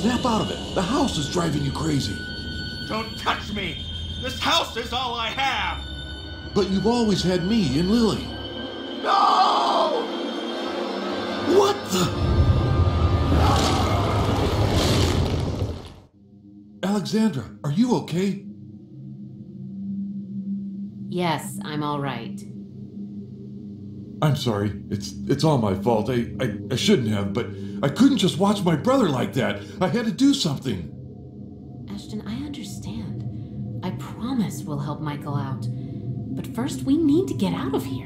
snap out of it. The house is driving you crazy. Don't touch me! This house is all I have! But you've always had me and Lily. No! What the? Alexandra, are you okay? Yes, I'm all right. I'm sorry. It's all my fault. I shouldn't have, but I couldn't just watch my brother like that. I had to do something. Ashton, I understand. I promise we'll help Michael out. But first, we need to get out of here.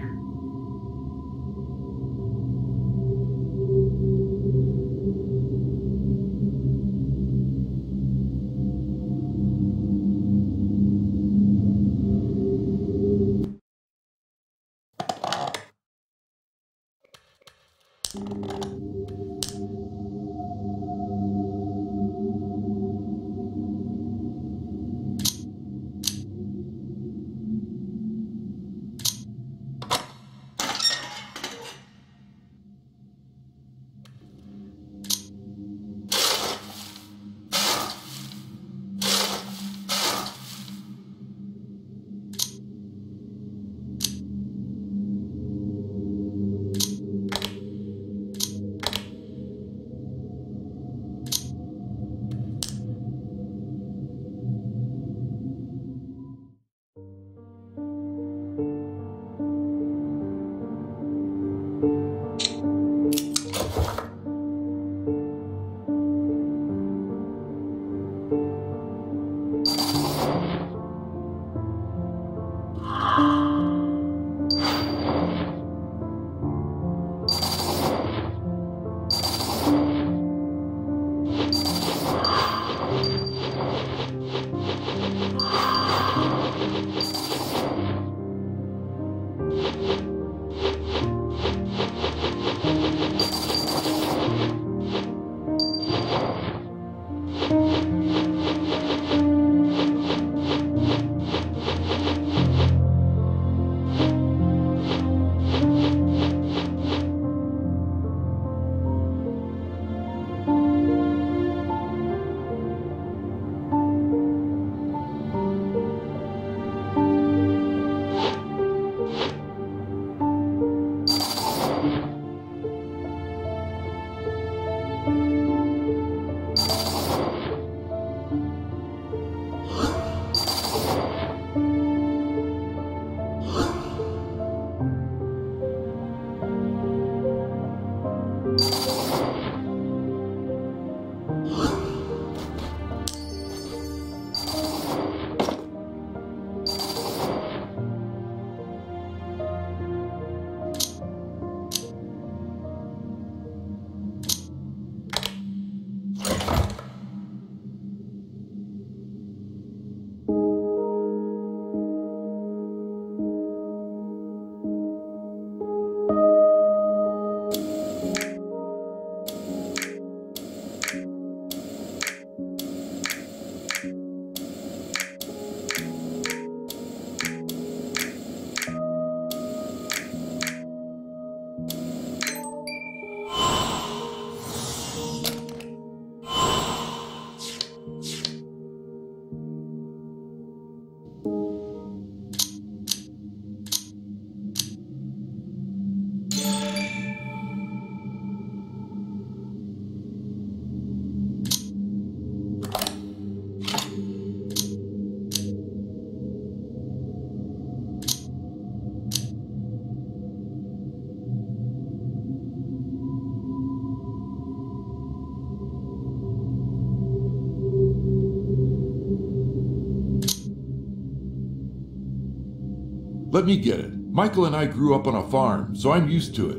Let me get it. Michael and I grew up on a farm, so I'm used to it.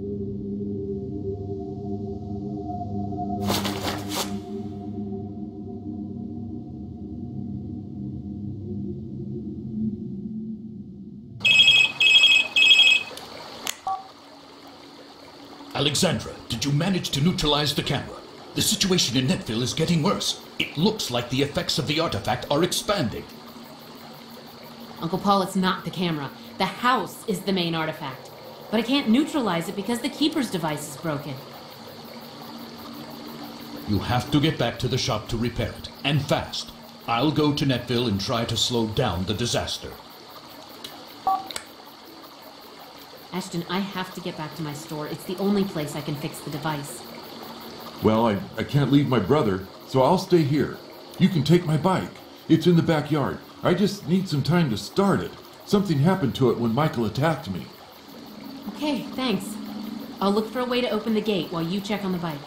Alexandra, did you manage to neutralize the camera? The situation in Netville is getting worse. It looks like the effects of the artifact are expanding. Uncle Paul, it's not the camera. The house is the main artifact. But I can't neutralize it because the Keeper's device is broken. You have to get back to the shop to repair it, and fast. I'll go to Netville and try to slow down the disaster. Ashton, I have to get back to my store. It's the only place I can fix the device. Well, I can't leave my brother, so I'll stay here. You can take my bike. It's in the backyard. I just need some time to start it. Something happened to it when Michael attacked me. Okay, thanks. I'll look for a way to open the gate while you check on the bike.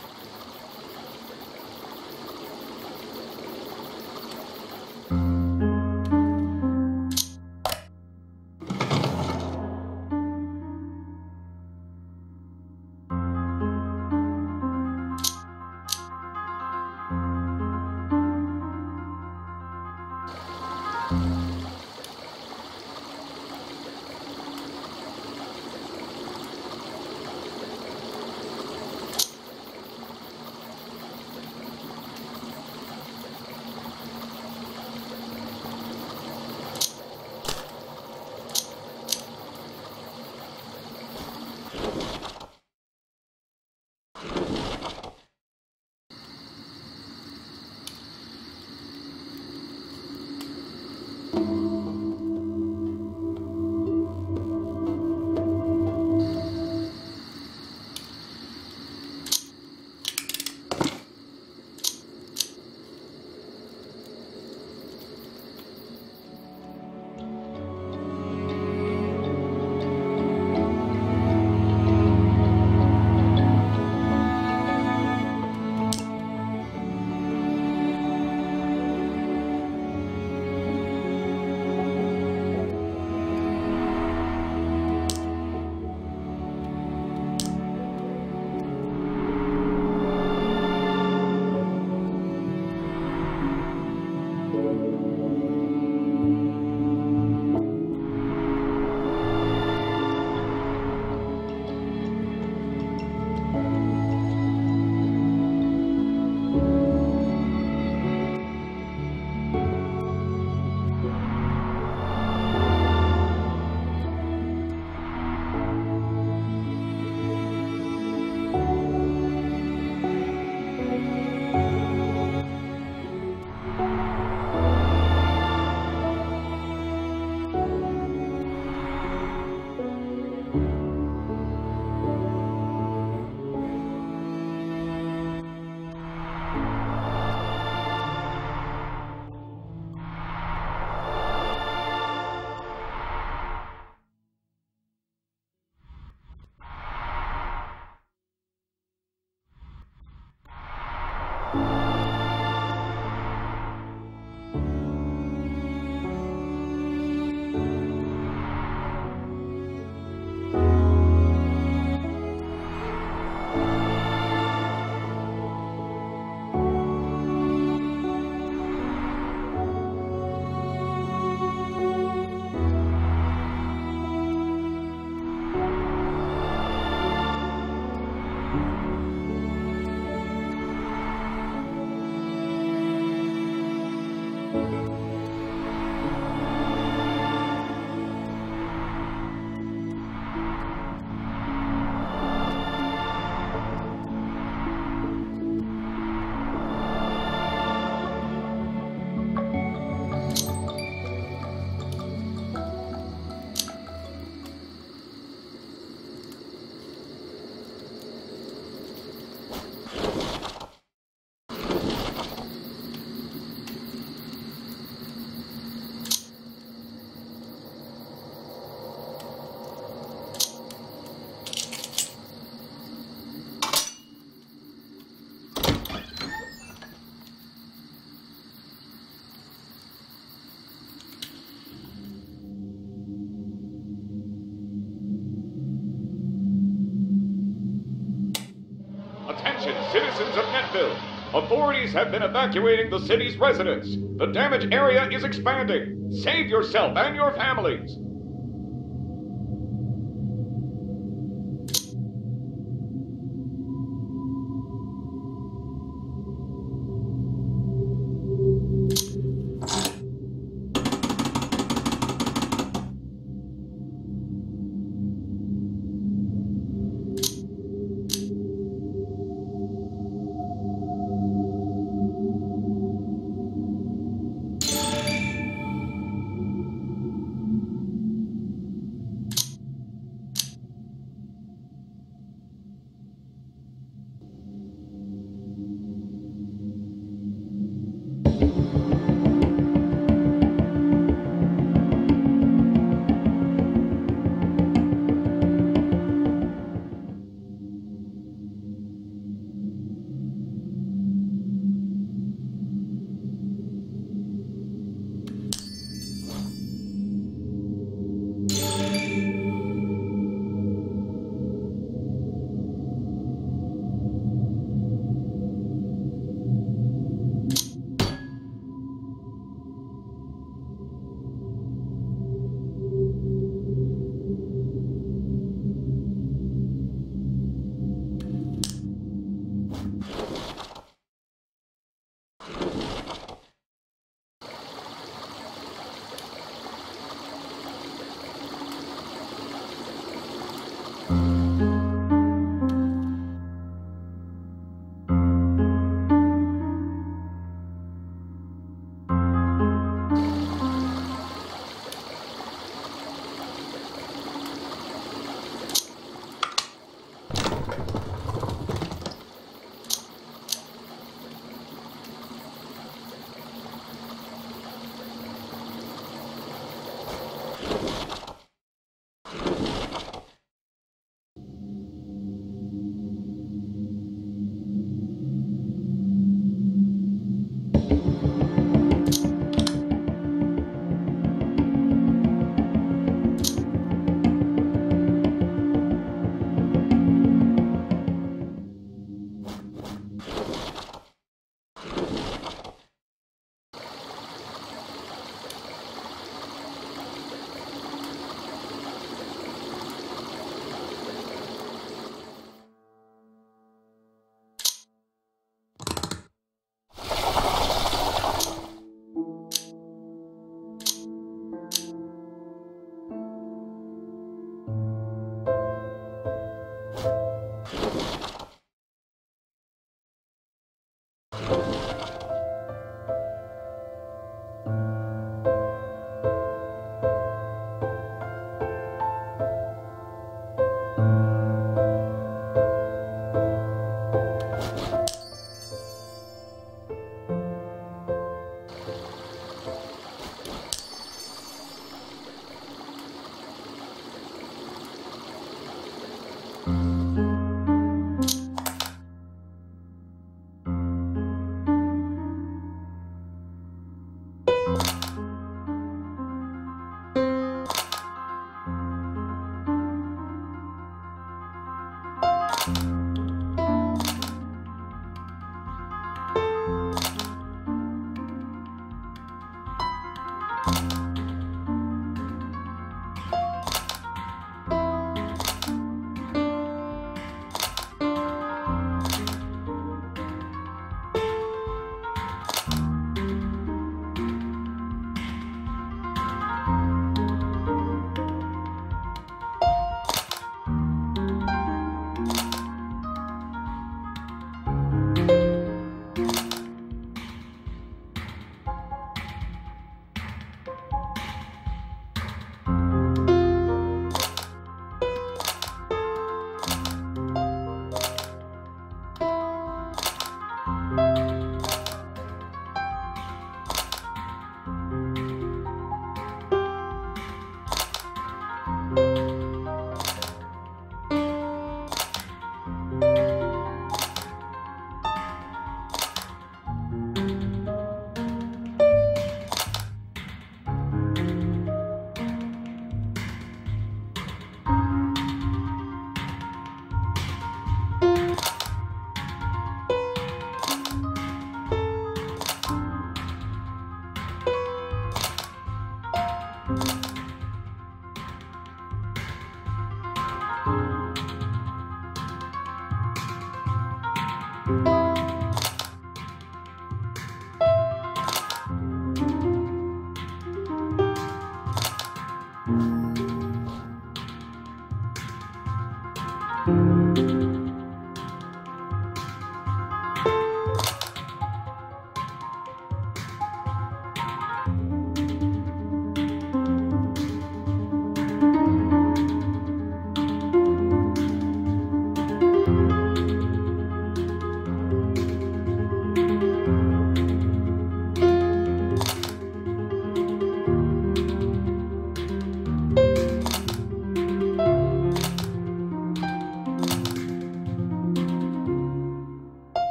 Attention, citizens of Netville. Authorities have been evacuating the city's residents. The damaged area is expanding. Save yourself and your families.